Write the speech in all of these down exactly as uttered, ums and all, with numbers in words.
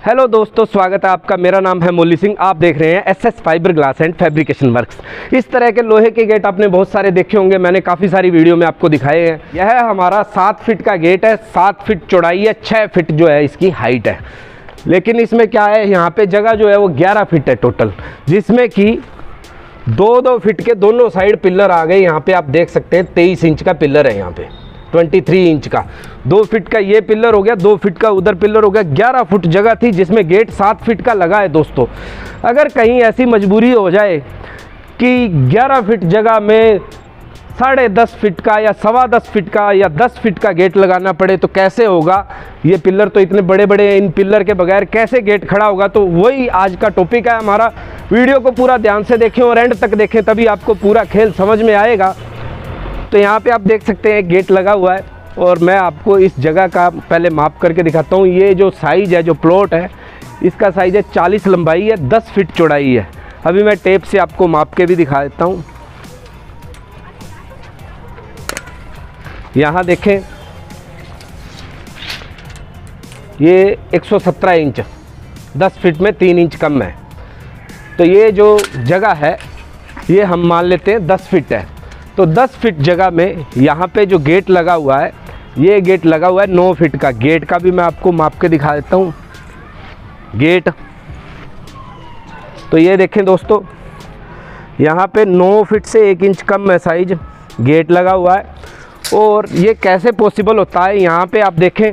Hello दोस्तों, स्वागत है आपका। मेरा नाम है मोली सिंह। आप देख रहे हैं SS fibre glass and fabrication works. इस तरह के लोहे के गेट आपने बहुत सारे देखे होंगे, मैंने काफ़ी सारी वीडियो में आपको दिखाए हैं। यह हमारा सात फीट का गेट है, सात फीट चौड़ाई है, छः फीट जो है इसकी हाइट है। लेकिन इसमें क्या है, यहाँ पे जगह जो है वो ग्यारह फीट है टोटल, जिसमें कि दो दो फीट के दोनों साइड पिलर आ गए। यहाँ पे आप देख सकते हैं तेईस इंच का पिलर है, यहाँ पे तेईस इंच का। दो फीट का ये पिलर हो गया, दो फीट का उधर पिलर हो गया। ग्यारह फुट जगह थी जिसमें गेट सात फीट का लगा है। दोस्तों, अगर कहीं ऐसी मजबूरी हो जाए कि ग्यारह फीट जगह में साढ़े दस फीट का या सवा दस फीट का या दस फीट का गेट लगाना पड़े तो कैसे होगा। ये पिलर तो इतने बड़े बड़े हैं, इन पिलर के बगैर कैसे गेट खड़ा होगा। तो वही आज का टॉपिक है हमारा। वीडियो को पूरा ध्यान से देखें और एंड तक देखें, तभी आपको पूरा खेल समझ में आएगा। तो यहाँ पे आप देख सकते हैं गेट लगा हुआ है और मैं आपको इस जगह का पहले माप करके दिखाता हूँ। ये जो साइज़ है, जो प्लॉट है, इसका साइज़ है चालीस लंबाई है, दस फीट चौड़ाई है। अभी मैं टेप से आपको माप के भी दिखा देता हूँ। यहाँ देखें, ये एक सौ सत्रह इंच, दस फीट में तीन इंच कम है। तो ये जो जगह है ये हम मान लेते हैं दस फीट है। तो दस फीट जगह में यहाँ पे जो गेट लगा हुआ है, ये गेट लगा हुआ है नौ फीट का। गेट का भी मैं आपको माप के दिखा देता हूँ। गेट तो ये देखें दोस्तों, यहाँ पे नौ फीट से एक इंच कम है साइज, गेट लगा हुआ है। और ये कैसे पॉसिबल होता है, यहाँ पे आप देखें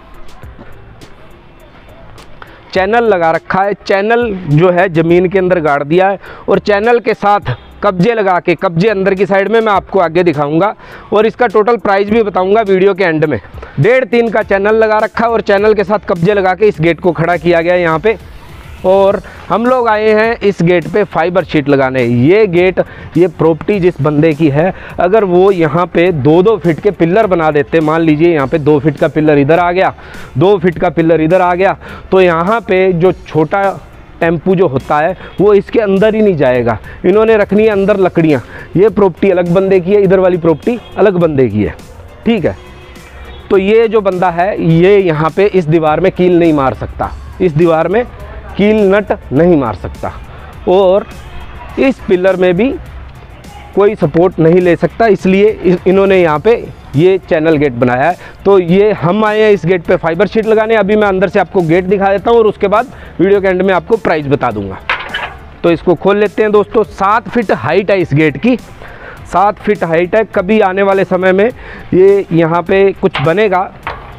चैनल लगा रखा है। चैनल जो है ज़मीन के अंदर गाड़ दिया है और चैनल के साथ कब्जे लगा के, कब्जे अंदर की साइड में मैं आपको आगे दिखाऊंगा और इसका टोटल प्राइस भी बताऊंगा वीडियो के एंड में। डेढ़ तीन का चैनल लगा रखा है और चैनल के साथ कब्जे लगा के इस गेट को खड़ा किया गया है यहाँ पे। और हम लोग आए हैं इस गेट पे फाइबर शीट लगाने। ये गेट, ये प्रॉपर्टी जिस बंदे की है, अगर वो यहाँ पे दो दो फीट के पिलर बना देते, मान लीजिए यहाँ पे दो फीट का पिलर इधर आ गया, दो फीट का पिलर इधर आ गया, तो यहाँ पे जो छोटा टेम्पू जो होता है वो इसके अंदर ही नहीं जाएगा। इन्होंने रखनी है अंदर लकड़ियाँ। ये प्रॉपर्टी अलग बंदे की है, इधर वाली प्रॉपर्टी अलग बंदे की है, ठीक है। तो ये जो बंदा है, ये यहाँ पे इस दीवार में कील नहीं मार सकता, इस दीवार में कील नट नहीं मार सकता और इस पिलर में भी कोई सपोर्ट नहीं ले सकता। इसलिए इन्होंने यहाँ पे ये चैनल गेट बनाया है। तो ये हम आए हैं इस गेट पे फाइबर शीट लगाने। अभी मैं अंदर से आपको गेट दिखा देता हूँ और उसके बाद वीडियो के एंड में आपको प्राइस बता दूंगा। तो इसको खोल लेते हैं दोस्तों। सात फीट हाइट है इस गेट की, सात फीट हाइट है। कभी आने वाले समय में ये यहाँ पे कुछ बनेगा।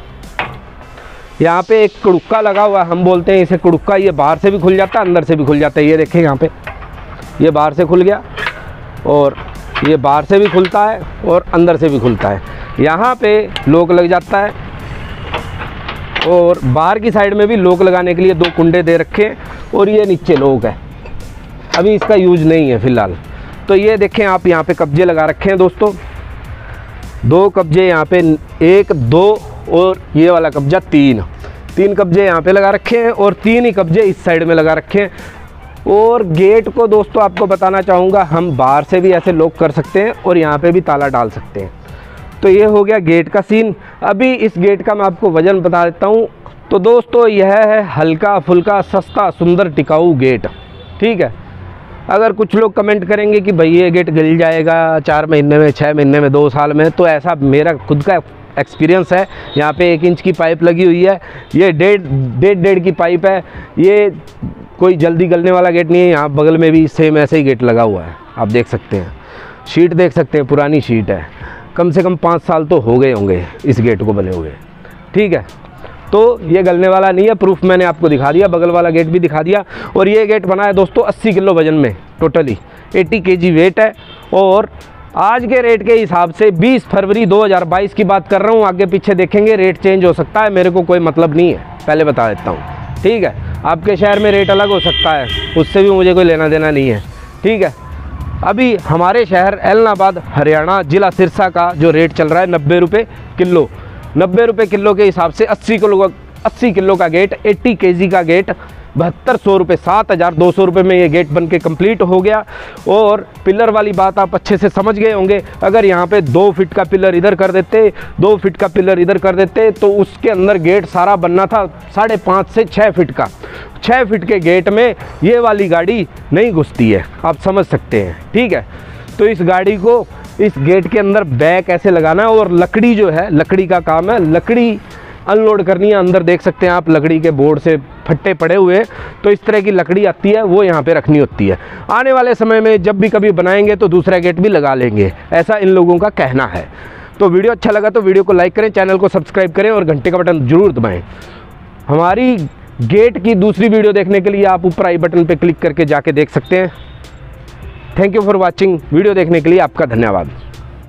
यहाँ पे एक कुड़ुक्का लगा हुआ है, हम बोलते हैं इसे कुड़ुक्का। ये बाहर से भी खुल जाता है, अंदर से भी खुल जाता है। ये देखें यहाँ पे, ये बाहर से खुल गया और ये बाहर से भी खुलता है और अंदर से भी खुलता है। यहाँ पे लॉक लग जाता है और बाहर की साइड में भी लॉक लगाने के लिए दो कुंडे दे रखे हैं और ये नीचे लॉक है, अभी इसका यूज नहीं है फ़िलहाल। तो ये देखें आप, यहाँ पे कब्जे लगा रखे हैं दोस्तों, दो कब्जे यहाँ पे, एक दो और ये वाला कब्जा तीन, तीन कब्जे यहाँ पे लगा रखे हैं और तीन ही कब्जे इस साइड में लगा रखे हैं। और गेट को दोस्तों आपको बताना चाहूँगा, हम बाहर से भी ऐसे लॉक कर सकते हैं और यहाँ पे भी ताला डाल सकते हैं। तो ये हो गया गेट का सीन। अभी इस गेट का मैं आपको वज़न बता देता हूँ। तो दोस्तों यह है हल्का फुल्का सस्ता सुंदर टिकाऊ गेट, ठीक है। अगर कुछ लोग कमेंट करेंगे कि भाई ये गेट गल जाएगा चार महीने में, छः महीने में, दो साल में, तो ऐसा मेरा खुद का एक्सपीरियंस है। यहाँ पे एक इंच की पाइप लगी हुई है, ये डेढ़ डेढ़ डेढ़ की पाइप है। ये कोई जल्दी गलने वाला गेट नहीं है। यहाँ बगल में भी सेम ऐसे ही गेट लगा हुआ है, आप देख सकते हैं। शीट देख सकते हैं, पुरानी शीट है, कम से कम पाँच साल तो हो गए होंगे इस गेट को बने हुए, ठीक है। तो ये गलने वाला नहीं है, प्रूफ मैंने आपको दिखा दिया, बगल वाला गेट भी दिखा दिया। और ये गेट बना है दोस्तों अस्सी किलो वजन में, टोटली अस्सी केजी वेट है। और आज के रेट के हिसाब से बीस फरवरी दो हज़ार बाईस की बात कर रहा हूँ, आगे पीछे देखेंगे रेट चेंज हो सकता है, मेरे को कोई मतलब नहीं है, पहले बता देता हूँ, ठीक है। आपके शहर में रेट अलग हो सकता है, उससे भी मुझे कोई लेना देना नहीं है, ठीक है। अभी हमारे शहर एलनाबाद हरियाणा ज़िला सिरसा का जो रेट चल रहा है नब्बे रुपये किलो, नब्बे रुपये किलो के हिसाब से अस्सी किलो अस्सी किलो का गेट, अस्सी केजी का गेट बहत्तर सौ रुपये, सात हज़ार दो सौ रुपये में ये गेट बन के कम्प्लीट हो गया। और पिलर वाली बात आप अच्छे से समझ गए होंगे। अगर यहाँ पे दो फीट का पिलर इधर कर देते, दो फीट का पिलर इधर कर देते, तो उसके अंदर गेट सारा बनना था साढ़े पाँच से छः फीट का। छः फीट के गेट में ये वाली गाड़ी नहीं घुसती है, आप समझ सकते हैं। ठीक है, तो इस गाड़ी को इस गेट के अंदर बैक ऐसे लगाना है और लकड़ी जो है, लकड़ी का काम है, लकड़ी अनलोड करनी है। अंदर देख सकते हैं आप लकड़ी के बोर्ड से फट्टे पड़े हुए, तो इस तरह की लकड़ी आती है, वो यहाँ पे रखनी होती है। आने वाले समय में जब भी कभी बनाएंगे तो दूसरा गेट भी लगा लेंगे, ऐसा इन लोगों का कहना है। तो वीडियो अच्छा लगा तो वीडियो को लाइक करें, चैनल को सब्सक्राइब करें और घंटे का बटन जरूर दबाएं। हमारी गेट की दूसरी वीडियो देखने के लिए आप ऊपर आई बटन पर क्लिक करके जाके देख सकते हैं। Thank you for watching. Video देखने के लिए आपका धन्यवाद।